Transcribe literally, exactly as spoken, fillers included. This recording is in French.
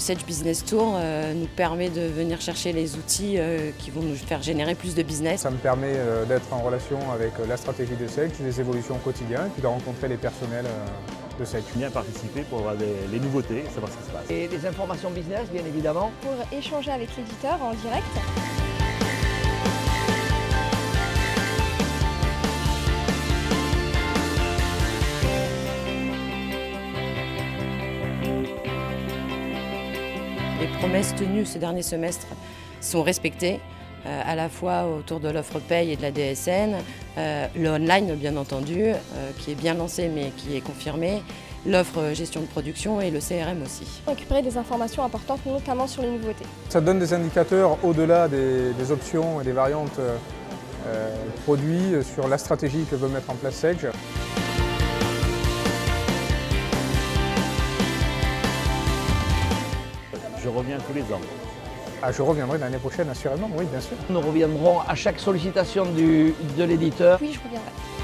Sage Business Tour euh, nous permet de venir chercher les outils euh, qui vont nous faire générer plus de business. Ça me permet euh, d'être en relation avec euh, la stratégie de Sage, les évolutions au quotidien, et puis de rencontrer les personnels euh, de Sage. Bien participer pour avoir des, les nouveautés, savoir ce qui se passe. Et des informations business, bien évidemment. Pour échanger avec l'éditeur en direct. Les promesses tenues ce dernier semestre sont respectées, euh, à la fois autour de l'offre paye et de la D S N, euh, le online bien entendu, euh, qui est bien lancé mais qui est confirmé, l'offre gestion de production et le C R M aussi. Récupérer des informations importantes, notamment sur les nouveautés. Ça donne des indicateurs au-delà des, des options et des variantes euh, produits sur la stratégie que veut mettre en place Sage. Je reviens tous les ans. Ah, je reviendrai l'année prochaine assurément, oui bien sûr. Nous reviendrons à chaque sollicitation du, de l'éditeur. Oui, je reviendrai.